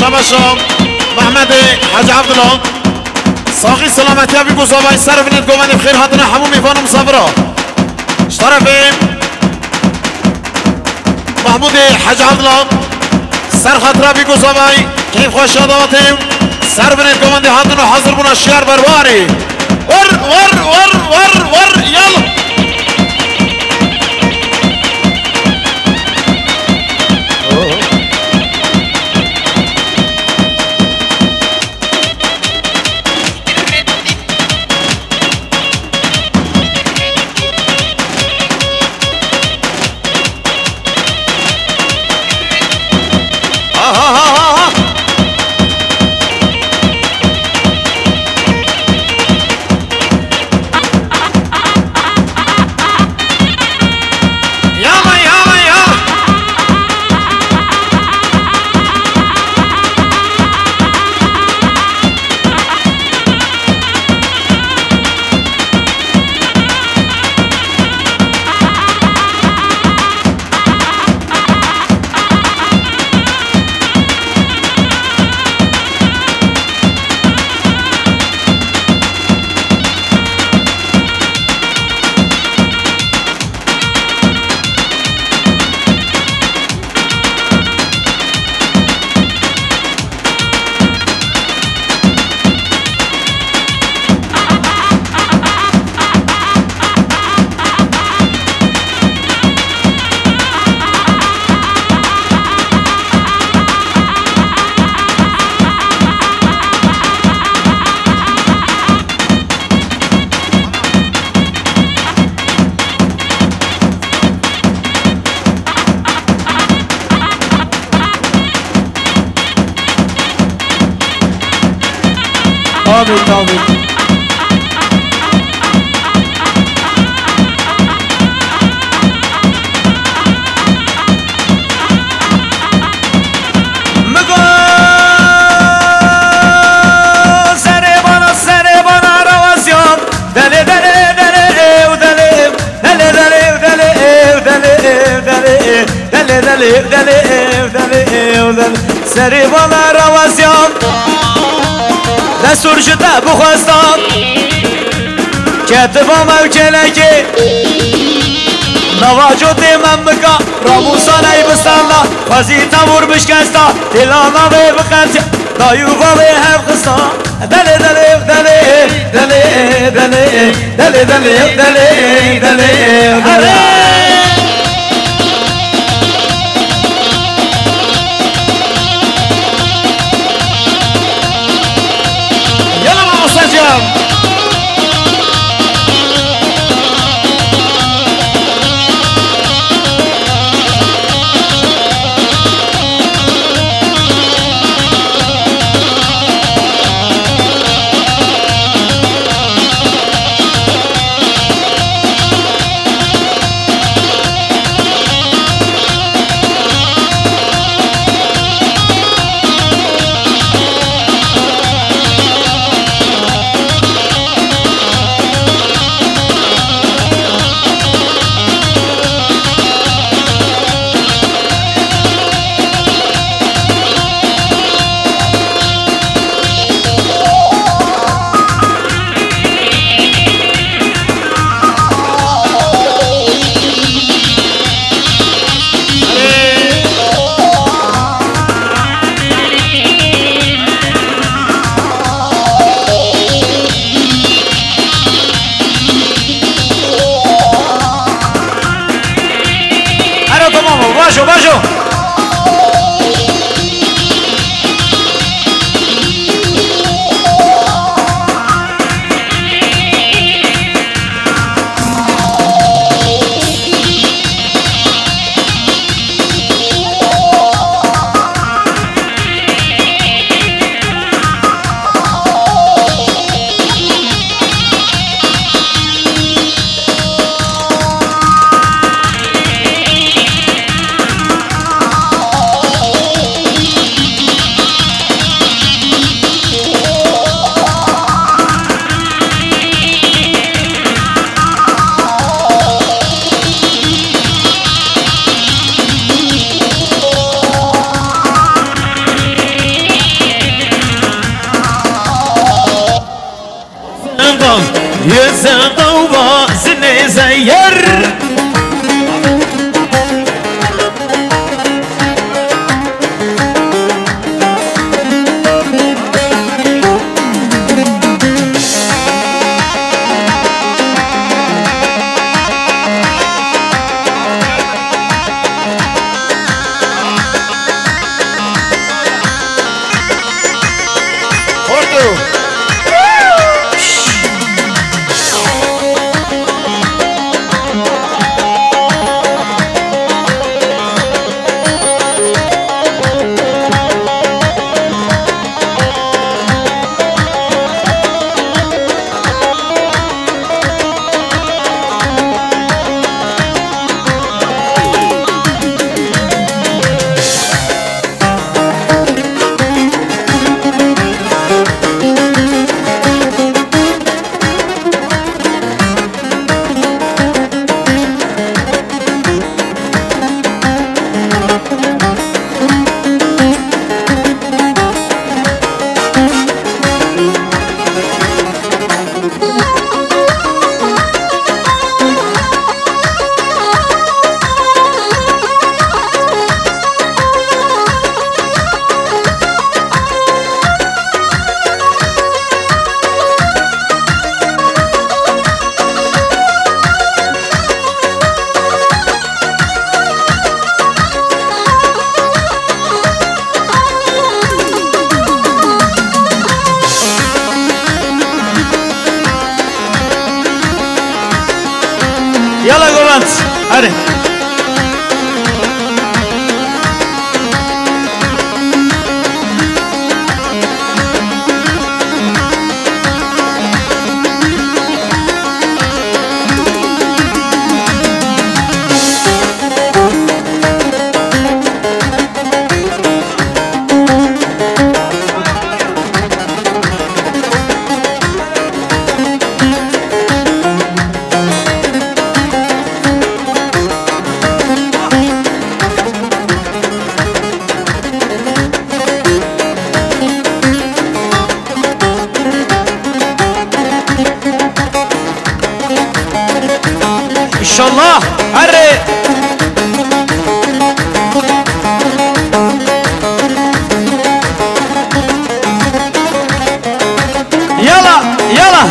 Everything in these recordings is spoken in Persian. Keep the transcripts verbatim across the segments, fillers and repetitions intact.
شباشم محمد حاج عبدالله ساقی سلامتی ابی گوزابای سر بینید گومنی بخیر هاتنا همون میفانم صبرا شرفیم محمود حاج عبدالله سر خاطر ابی گوزابای کیف خوش آدواتیم سر بینید گومنی هاتنا حاضر بنا شیار برباری ور ور ور ور ور یلا آمین آمین مگو سر بانا سر بانا رواسیان دله دله دله او دله دله دله دله دله دله دله دله دله دله سر بانا رواسیان دستور شده بخواستم کتبام او کلکه نواجد من بکا راموسان ای بستاندا خوزی تمور بشکستا دلانا بی بخطی دایوبا بی هم خستا دلی دلی دلی دلی دلی دلی دلی دلی دلی دلی Baixo, baixo! زير يلا جولانت هري ان شاء الله هري يلا يلا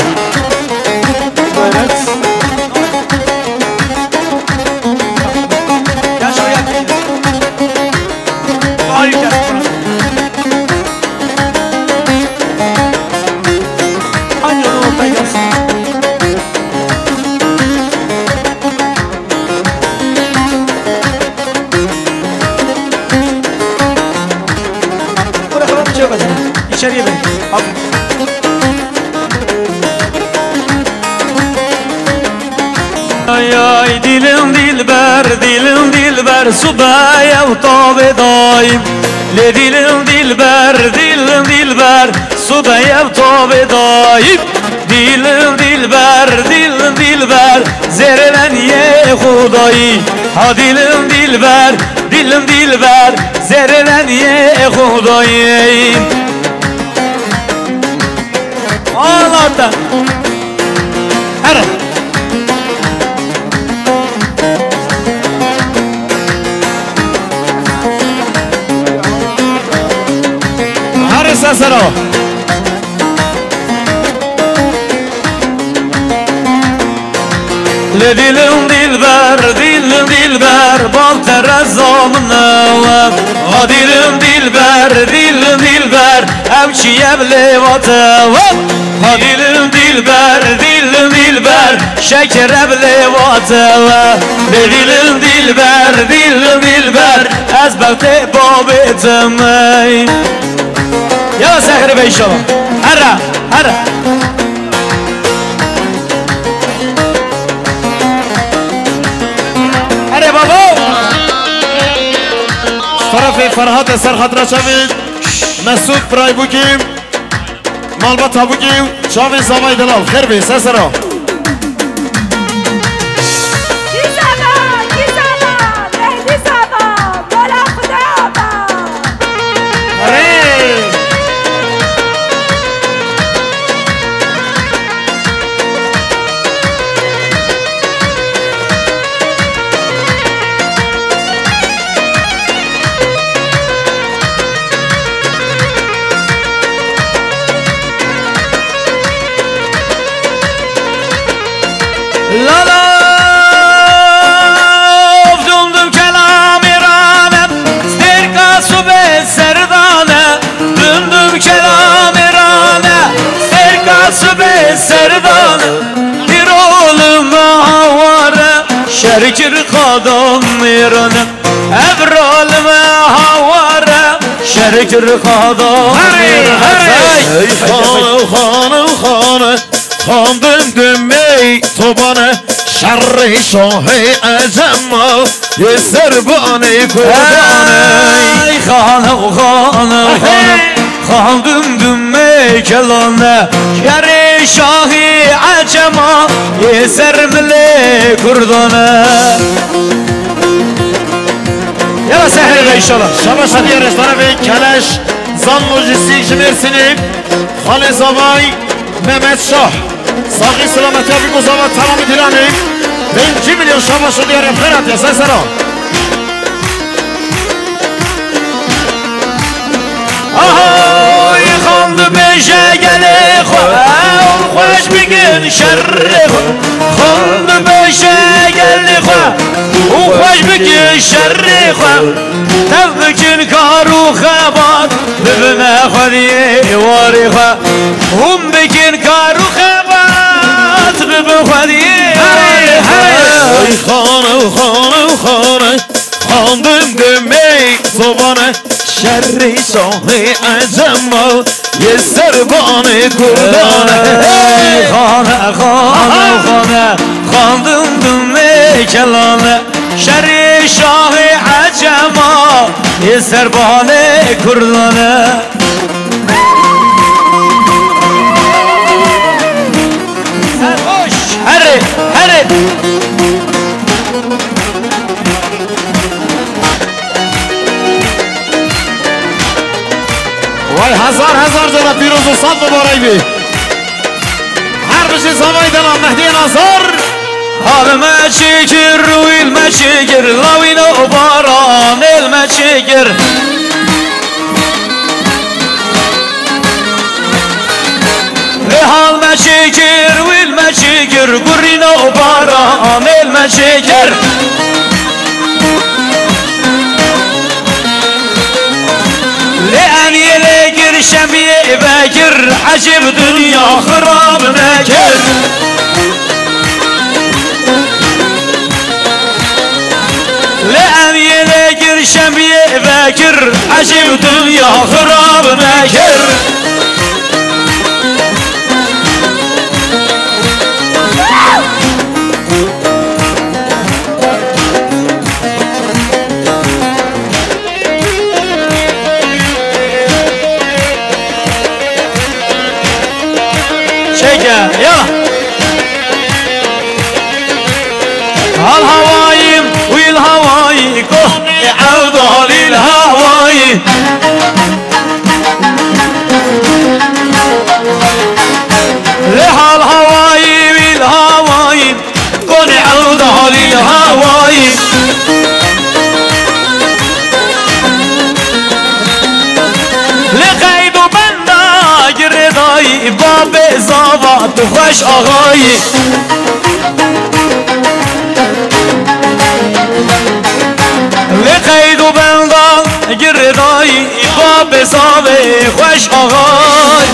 İçeriye ben. Abi. Ay ay dilim dilber, dilim dilber, subaya utabe daim. Le dilim dilber, dilim dilber, subaya utabe daim. Dilim dilber, dilim dilber, zerren ye khudai. Ha dilim dilber, dilim dilber, zerren ye khudai. Ağlarda Hara Hara sasaro Le dilim dilber, dilim dilber, bal terrazamına Ha dilim dilber, dilim dilber, evçiye blevata Ha dilim dilber, dilim dilber, şeker blevata Dilim dilber, dilim dilber, ezbevte babetmeyin Ya sehri bey inşallah Hara, hara طرف فرهاد سر خطره شوید مسعود برای بگیم مالبات ها بگیم شاوی زمای دلال خیر بی سر سرا میرن ابرال ما هواره شرک رخادا ای خانه خانه خانه خاندم دمی تو بانه شر شاه عجم یه سربانه کردانه ای خانه خانه خانه خاندم دمی کلانه شر شاه عجم یه سرمله کردانه يلا سهل ان شاء الله شما شدی رستوران کلش زن لوجستیک جمرسینی خالص آبای مهمت شاه ساقی سلامتی آبی گذابت تمام دیرانی پنجی میلیون شما شدی رفرات یا سه سران آهای خاند بشه گله خواه خوش بگن شر خواه خاند بشه گله خواه او خوش بگن شر خواه تب بکن کارو خبات ببنه خودی واری خواه هم بکن کارو خبات ببنه خودی واری خواه ای خانه خانه خانه خاندم دمی زبانه شر شاه عجم یه سربانه کردانه خانه خانه خانه خاندم دمی کلانه شر شاه عجم یه سربانه کردانه سرخوش هره هره وای هزار هزار جدا پیروز و صد مبارک بی هر بشی سوای دلم مهدی نظر حال ما چیکر روی ما چیکر لاوین و باران ما چیکر حال ما چیکر روی ما چیکر گرین و باران ما چیکر لأن يلاقر شبيه باكر عجب دنيا خراب ماكر لأن يلاقر شبيه باكر عجب دنيا خراب ماكر يلا هالهواي والهواي كون عوضة للهواي لهالهواي والهواي كون عوضة للهواي لقيد بندا جرداي باب زاوات خوش آغاي لقيد بندا جرداي باب زاوات خوش آغاي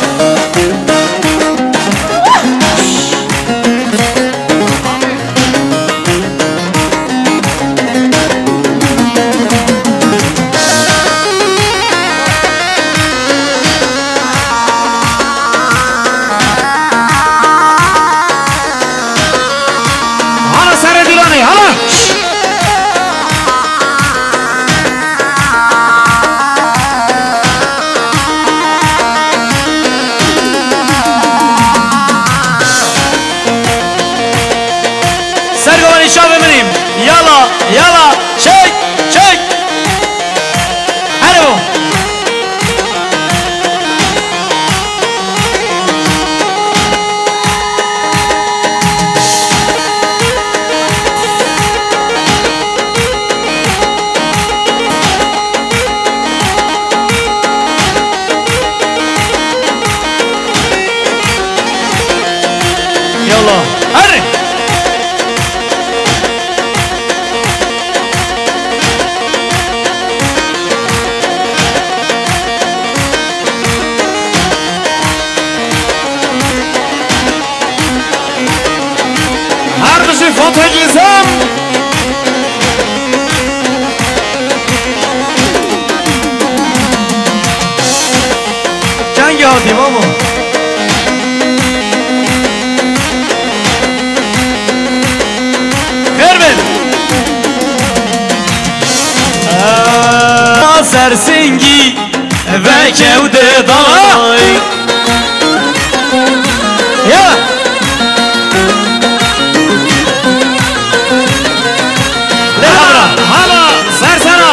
سرسنگی و کود دای یا حالا حالا سرسرا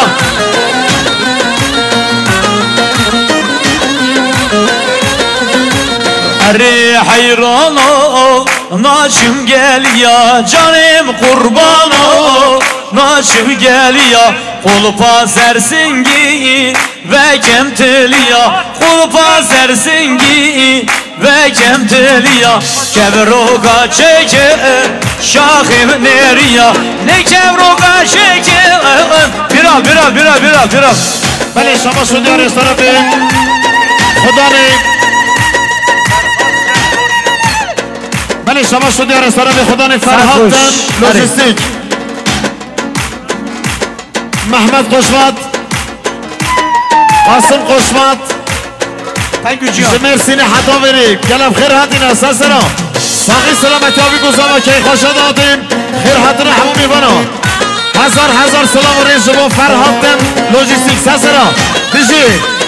اره حیرانا ناچم گلیا جانم قربانا ناچم گلیا قلپا سرسنگی و کمتلیا قلپا سرسنگی و کمتلیا کبروگا چکه شاخم نریا نه کبروگا چکه بیرا بیرا بیرا بیرا بیرا بله شما سودیار از طرف خدا نه بله شما سودیار از طرف خدا نه فرهاد لوجستیک محمد قشمت قاسم قشمت مرسین حتا بری گلم خیر هاتین اصلا سرا ساقی سلامتی آبی گذاما که خوشا دادیم خیر هاتین همون میبانا هزار هزار سلام و ریز با فرهاد لوجستیک سرا دیجی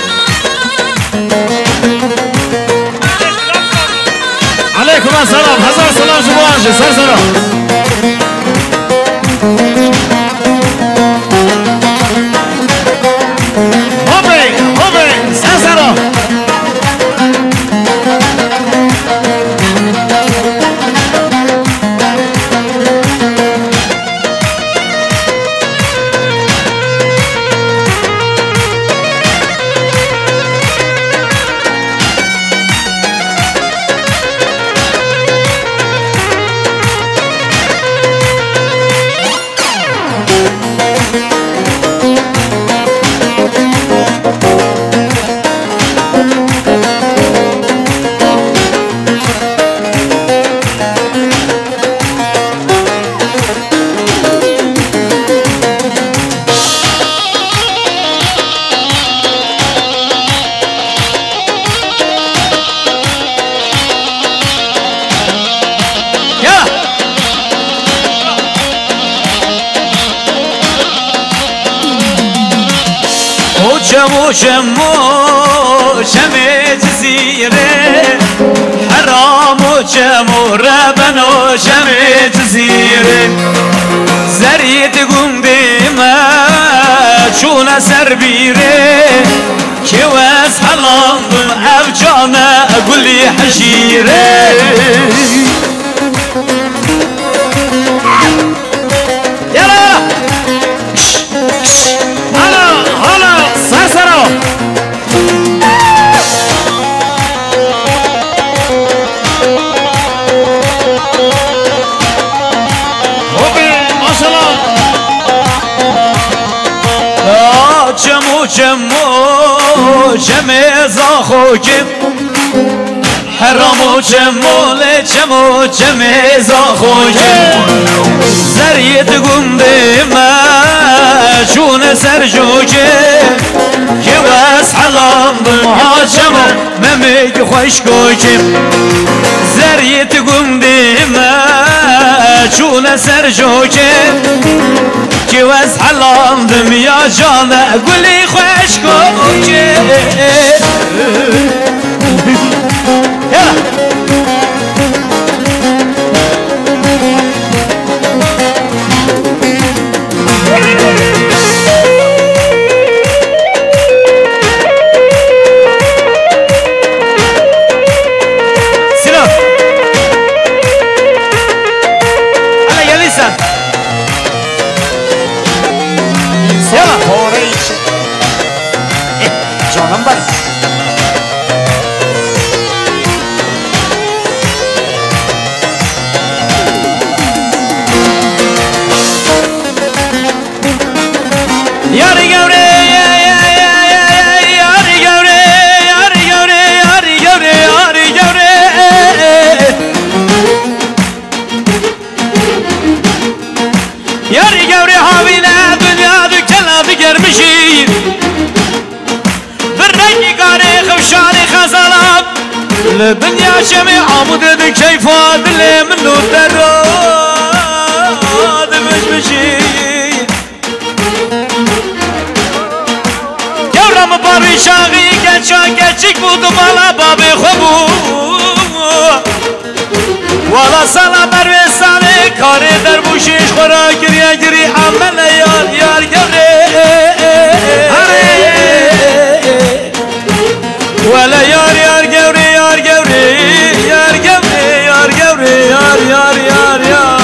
علیکم السلام هزار سلام شما آنجه سر سرا شمو شمو شمي جزيرة حرام وشمو ربنا شمي جزيرة زريت قوم ديما شونا سربيرة كواس حلام أفجانا أقول لي حشيرة جمو جمع زاخوكم حرامو جمو لجمو جمع زاخوكم زريت قم بما شون سرجوكم كواس حلام بمهاجمو مميك خوشكوكم زريت قم بما شون سرجوكم كواس حلام دم يا جانا قولي خوشكوك يلا سلام على يا لسان يلا فوريش جانم بر یاری گوره یاری گوره یاری گوره یاری گوره یاری گوره یاری گوره حاویله دنیا دو کلا بگرمشی برنگی کاری خوشاری خزالم لدنیا شمی عمود دو کیفا دل منو دراد بشمشی باروی شاقی گچا گچک بود و بالا بابی خوبو والا سالا بروی ساله کاری در بوشش خورا گریه گری عمل یار یار گره ولا یار یار گوری یار گوری یار گوری یار گوری یار یار یار یار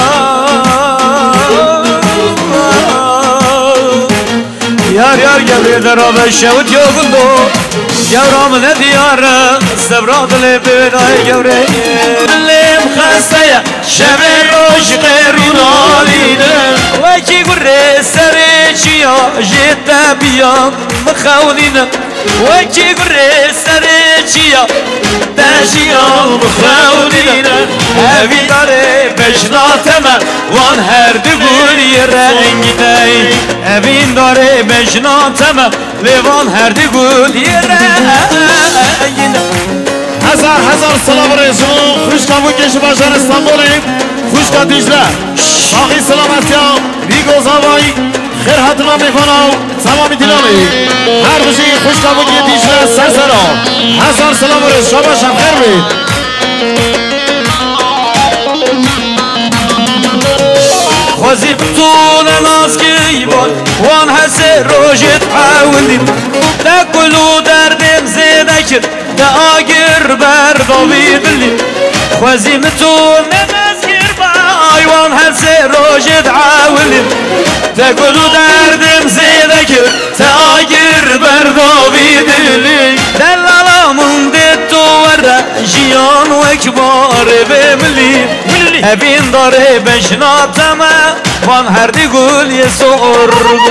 یار یار گوری در آب شود یوگندو یارم ندیار سبراد لبنای گوری لب خسته شب روش غیری نالینه وکی گره سر چیا جد بیام مخولینه وکی گره سر چیا دجیام مخولینه اوی داره بجناتمه وان هر دگولی رنگینه اوین داره بجناتمه لیوان هر دگولی رنگینه هزار هزار سلام رئیسمون خوش کبون کشی باشن استانبولیم خوش کا دیجله باقی سلامتی ها ریگو زاوایی خیر حتما میکنم تمامی دیلامی هر روزی خوش کبون که دیجله سر سرا هزار سلام رئیس شما باشم خیر بید خوزی بطول ناس گیبان وان هسه روشت حاولین دا کلو دردم زیده کرد دا آگر برداوی دلی خوزی بطول ناس گیبان وان هسه روشت حاولین دا کلو دردم زیده کرد دا آگر برداوی دلی دلالامون دید تو ورده جیان و اکبار بملی هبین داره بشناتمه وان هر دی گل یه سور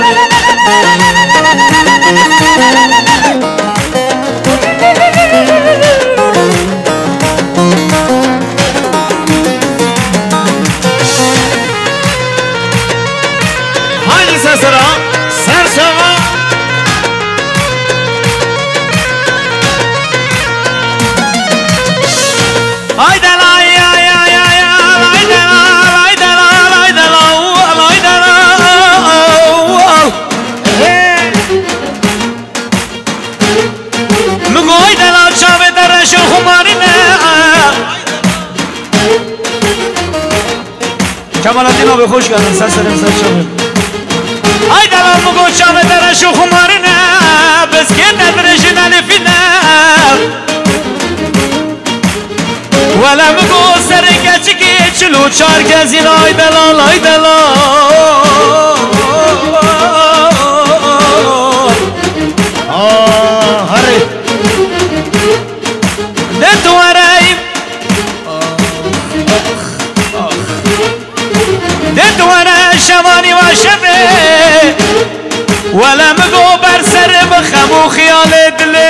haydi sesera ser şava haydi la ya ya ya ya haydi la haydi la haydi la haydi la مگو haydi la çave dere şu humarine Kemalettin abi hoş geldin sen selam sen çave haydi la مگو çave dere şu humarine بسكت ادرجن الفنا ولا مگو سرکه چکی چلو چار کسی لای دلال لای دلال آه هری دتواریم دتواره شوانی و شبه ولا مگو بر سر بخم و خیال دلی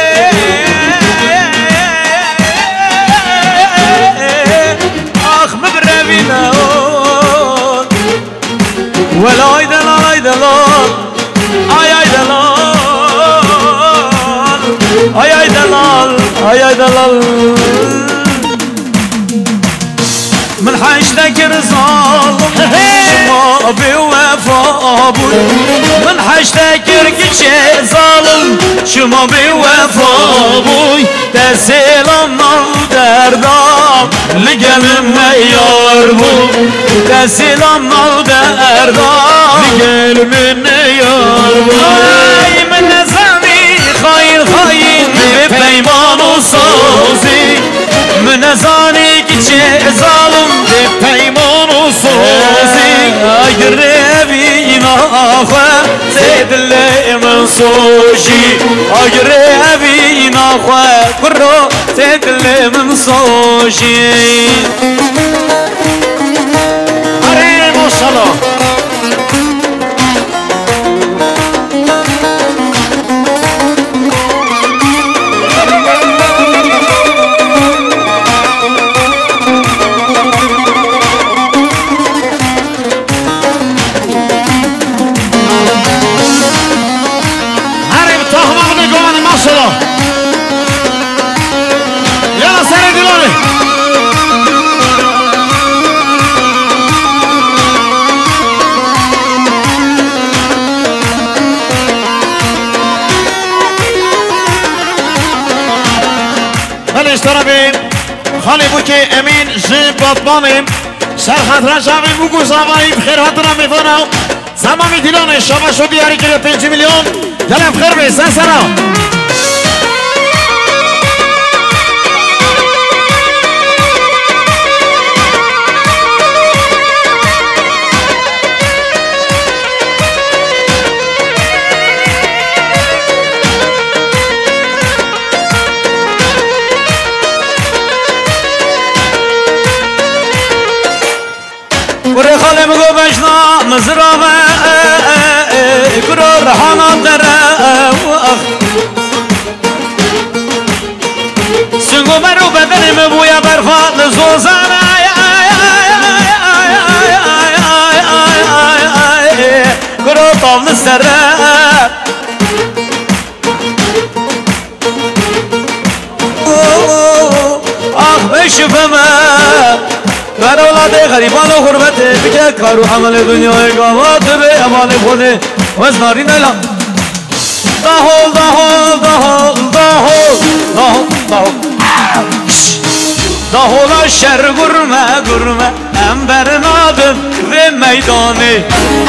ولا اي دلال اي دلال اي اي دلال اي اي دلال اي اي دلال من حشتك رزال شما بوفا بوي من حشتك ركشي ظالم شما بوفا بوي تسلام نال دردام لقلم يار بوي تسلام نال دردام لقلم يار بوي من نزاني خاين خاين ببيمان وصوزي من نزاني كشي ظالم ببيمان وصوزي اقربي ناخوة زيد اللي من صوشي اقربي ناخوة كرو زيد اللي من صوشي هری ما شاء الله طرفي خالي بوكي امين جيب بطباني سرخط رجابي بوكو زاوي بخير هاتنا ميفانا زمامي ديلاني شابا شو دياري كده پنج مليون دلم بخير بي سن سنة وري خالي مگو بشنا مزرامه کرو رحانا دره سنگو مرو بدنم بویا برفات زوزانه کرو طاول سره آخ بشفمه بر اولاد غریبان و غربت بگه کار و عمل دنیای گامات به امان خونه و از نارین الان دهول دهول دهول دهول دهول دهول دهول شر گرمه گرمه انبر نادم و میدانه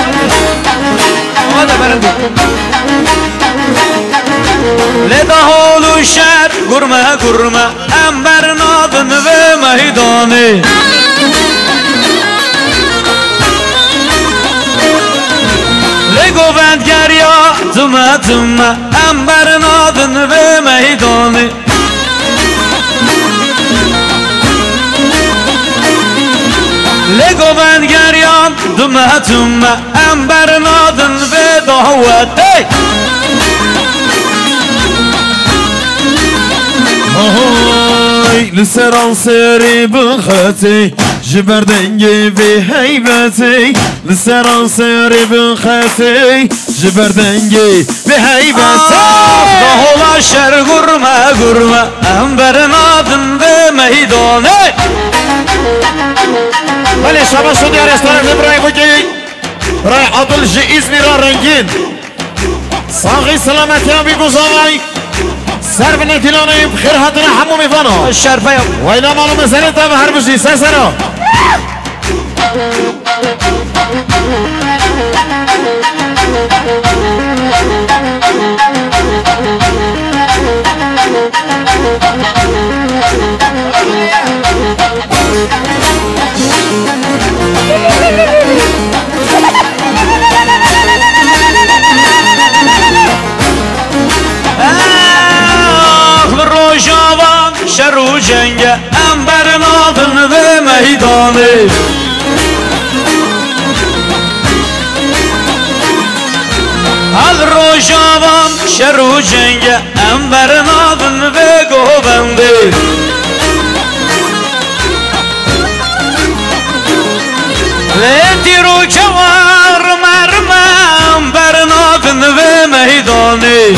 آده برندو لدهول شر گرمه گرمه انبر نادم و میدانه گوبند یا تمه تمه انبر نادن و میدانه لگوبند یا تمه تمه انبر نادن و دعوت هاي لسران سري بخاتي جبر دنگي بهيبتي لسران سري بخاتي جبر دنگي بهيبتي دهولا شر گرمه گرمه انبر نادن و میدانه بله شما شدی ارستان برای بگی برای عدل جی ازمی را رنگین ساقی سلامتی هم بگذاری سر بنه تیلانه بخیر هاتنا همو میفانا شرفه و اینا مالو مسئله تا به هر بشی سه سرا شر و جنگ انبر نادن و میدانه هل روشاوان شر و جنگ انبر نادن و گوبنده لیتی رو چوار مرمم بر نادن و میدانه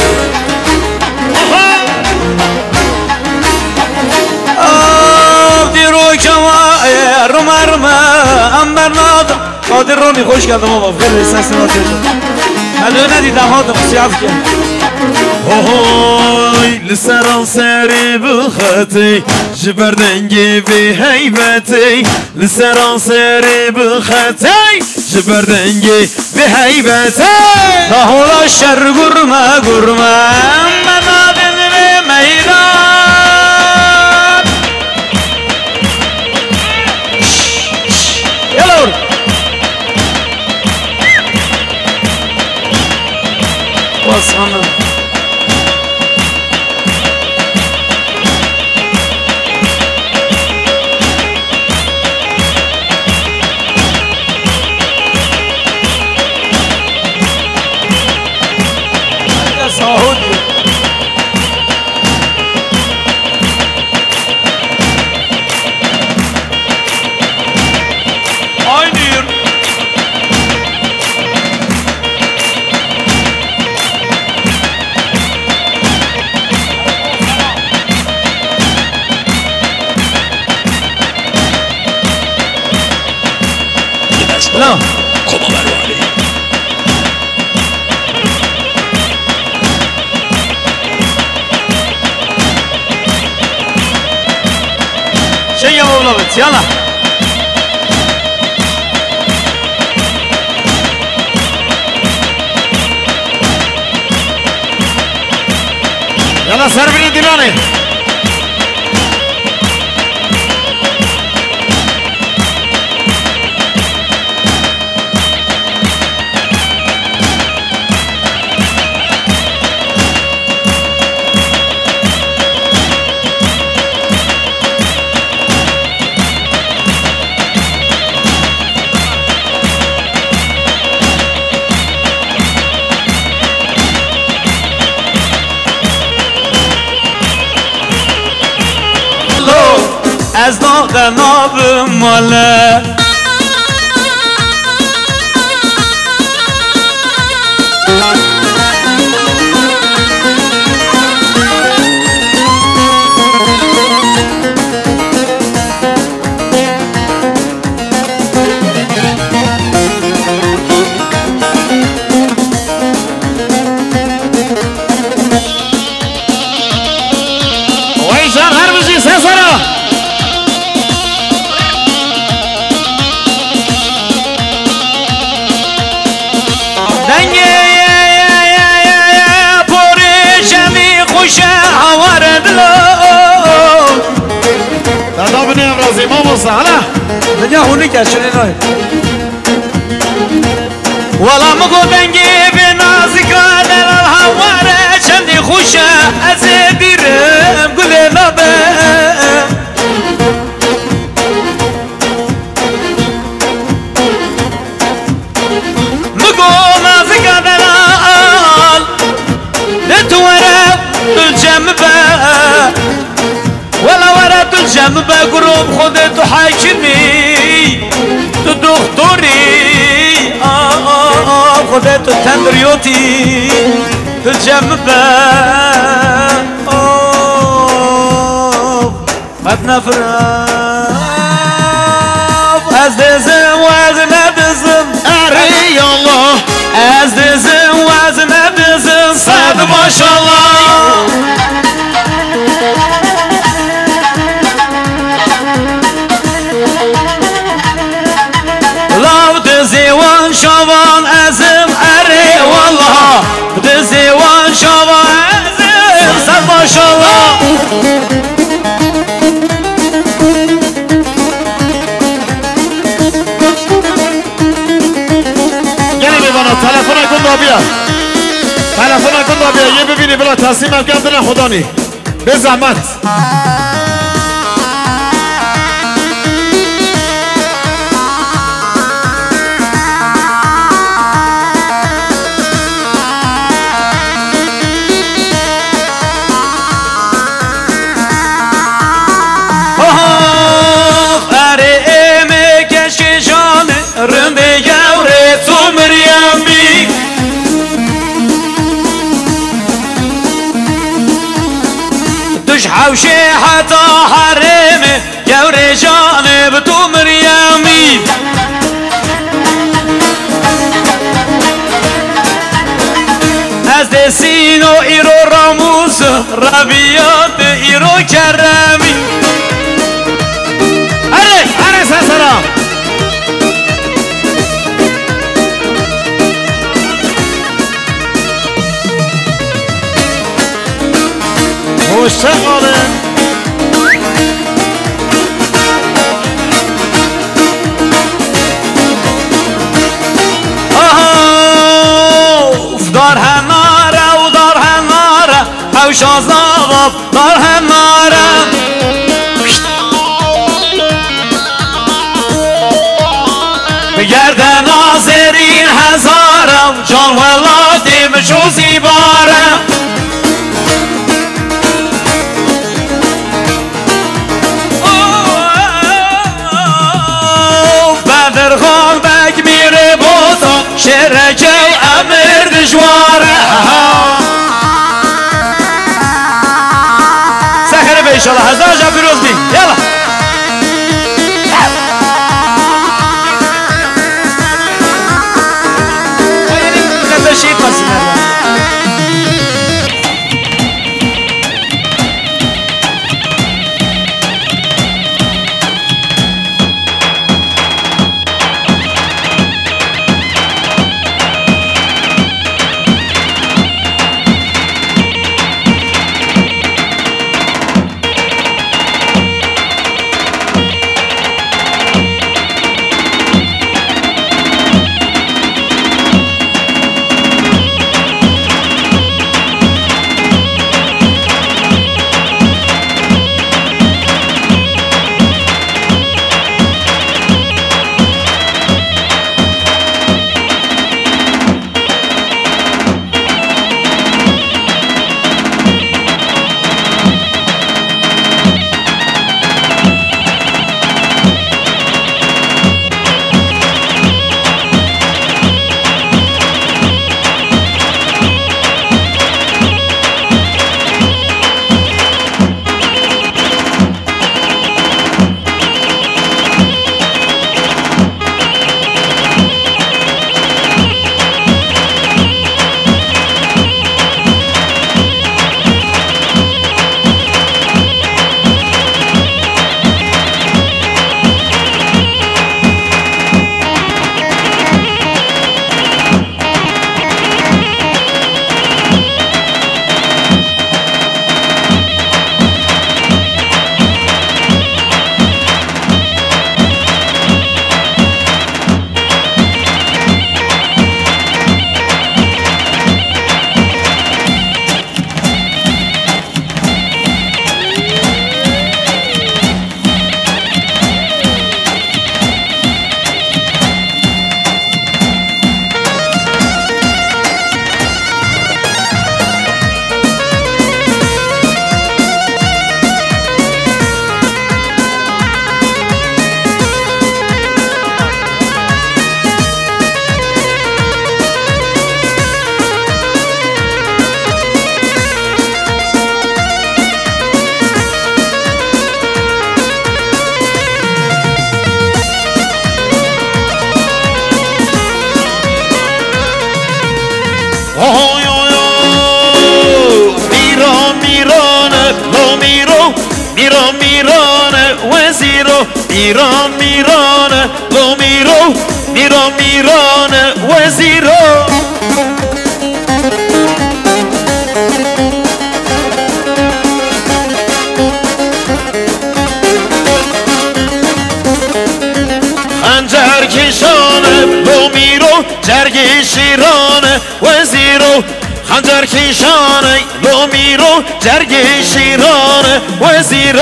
انبر نادم قادر رونی خوش کردم آقا بخیر رسن سناته هلو ندیدم هادم سیاف کرد اوهوی لسران سری بخاتی جبر دنگی بی حیبتی لسران سری بخاتی جبر دنگی بی حیبتی دهولا شر گرمه گرمه انبر نادم و میدان وصلنا عباس يلا يلا سربين ديلاني از ناق نابم ماله ويجان هربجي سيسرة دادا بني ابرازي ما مصالح دنیا هونی که چنین نای والا مگو دنگی به نازکا دل الهواره چندی خوشه از دیرم گل نبه مگو نازکا دل آل دتواره دل جمبه ولا ورد الجنب قروب خذت حاكمي دكتوري آه خذت التندريوتي الجنب آه بدنا فراغ از دزم وزن دزم اري الله از دزم وزن دزم صد ما شاء الله دزيوان شوان أزم أري والله دزيوان شوان أزم صد ما شاء الله گلی ببانا تلفن کن دابیا تلفن کن دابیا یه ببینی بلا تصمیم هم گردن خدا نی به زحمت حوشي حتى حرمي جوري جانب تو مريمي از دسينو ايرو راموس ربيات ايرو كرمي اره اره سلام مشتغلن اوف دار هناره و دار هناره حوش آزاب دار هناره بگرد ناظرین هزارم جان ولادیم جوزی بارم بدرخان بک میره بوتا شرکه و امر دجواره سخره به ایشالله هزار جا پیروز بی یلا شيء قصير میرانه وزیرو میران میرانه لو میرو میران میرانه وزیرو خنجر کشانه لو میرو جرگی شیرانه وزیرو خنجر کشانه لو میرو جرگی شیرانه وزیرو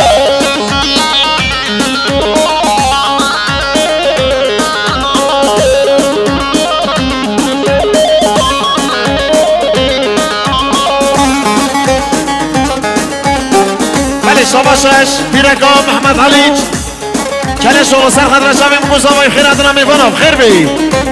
بله شاباشش پیرکا محمد علی کل شغل سر خد رشبیم مصابای خیر ادنا میکنم خیر بی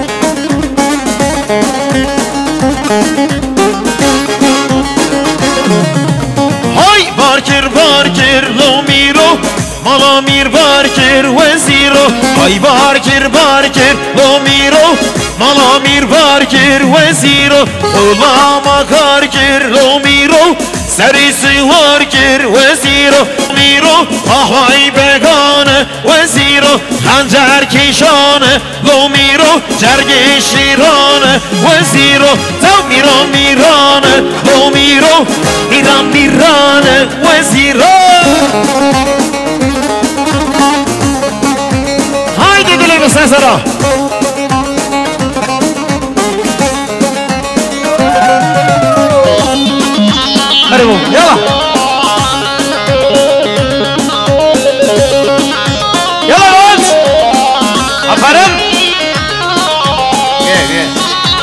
های بارکر بارکر لو میرو مالا میر بارکر وزیرو های بارکر بارکر لو میرو مالا میر بارکر وزیرو اولاما کارکر لو میرو سری سوار کر وزیرو میرو آهای بگانه وزیرو خنجر کشانه لو میرو جرگ شیرانه وزیرو تو میرو میرانه لو میرو میران میرانه وزیرو هایده دلی بسن سرا بریم یالا یالا روز آفرین بیا بیا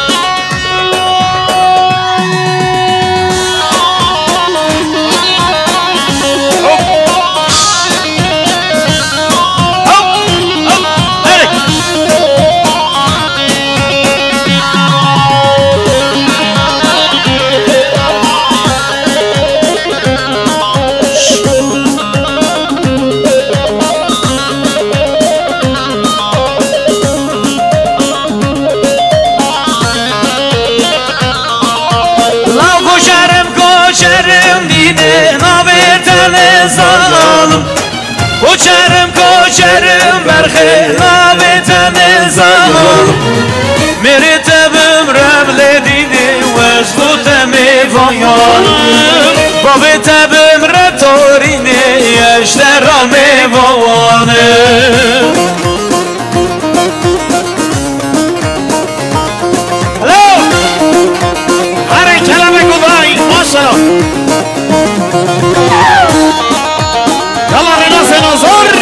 کوچرم کوچرم برخی نابتن زمان میری تبم رمل دیدی وزلو تمی وایانم بابی تبم رتورینی اشتر می وانم هلو هر کلمه گوهای ماشالله يلا رينا سنازور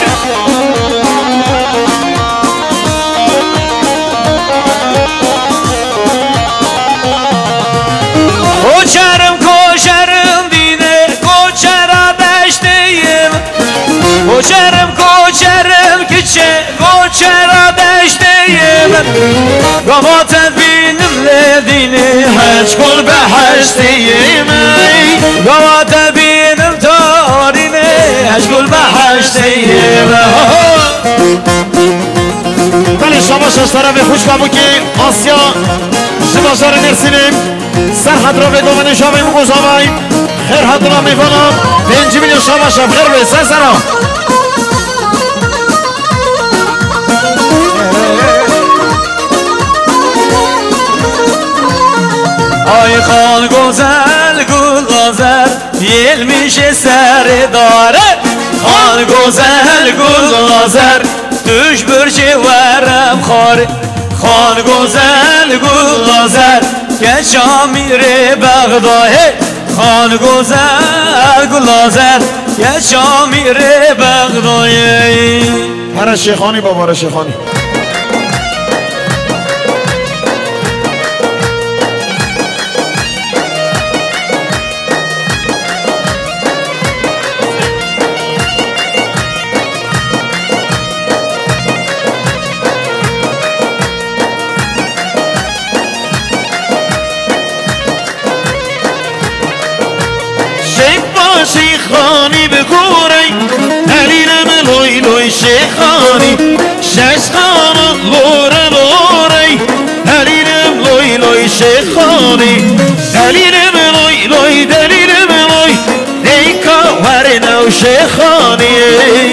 کوچرم کوچرم دینه کوچرا دشتیم کوچرم کوچرم کچه کوچرا دشتیم گاماتت بینم لدینه هش کل به هشتیم گاماتت بینم تارینه هشگل به هشتیم بله شما شش طرف خوش کابو که آسیا شباشار نرسینیم سرحد را به دومن شامیم گذامای خیر حد را میکنم پنج میلیون شما شب خیر به سه سرا آی خان گزل گل گذر یل میشه سر داره خان گزل گل گذر توش برچه ورم خاره خان گزل گل گذر که شامیره بغداه خان گزل گل گذر که شامیره بغداه هر شیخانی بابا هر شیخانی شیخانی بگوری دلیلم لوی لوی شیخانی شش خانم لوره لوری دلیلم لوی لوی شیخانی دلیلم لوی لوی دلیلم لوی دیکا ور نو شیخانی خاني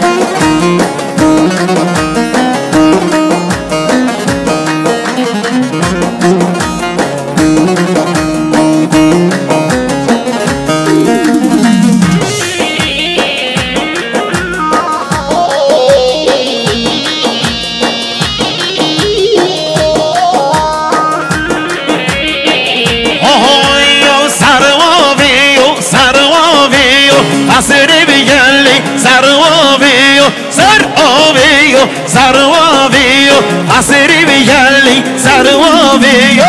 Sarvavio, aseri vigelli, sarvavio.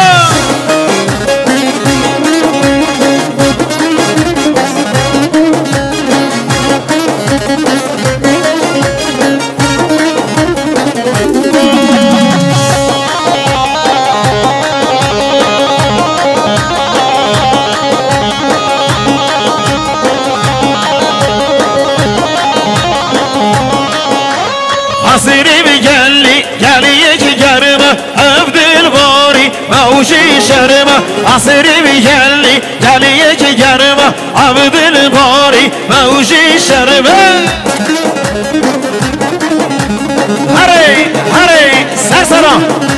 Aseri vigelli, geliye ki gerime, evdil bari, mevşi şerime. Aseri vigelli, geliye ki gerime, evdil bari, mevşi şerime. Hare, hare, sersara.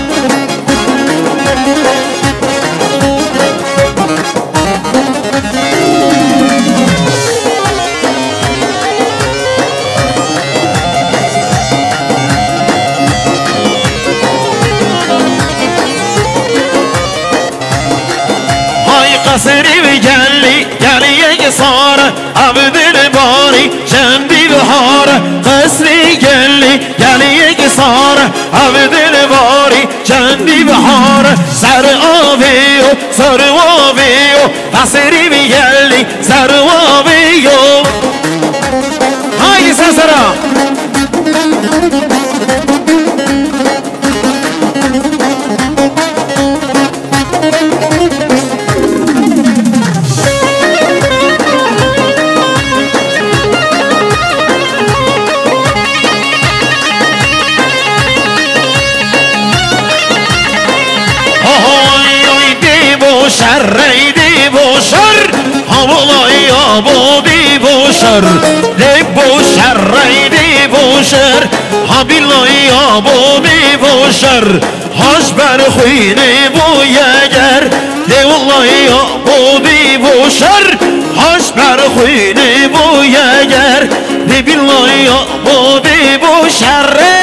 Aseri vigelli, geliye ki sara, evdil bari, şendi bihara. Aseri gelli, geliye ki sara, evdil bari, şendi bihara. Sarvavio, sarvavio, aseri vigelli, sarvavio. Haydi sesara. شر دی بوشر حوالای آبادی بوشر دی بوشر دی بوشر حبیلای آبادی بوشر هاش بر خوینه بویگر دی والای آبادی بوشر هاش بر خوینه بویگر دی بیلای آبادی بوشر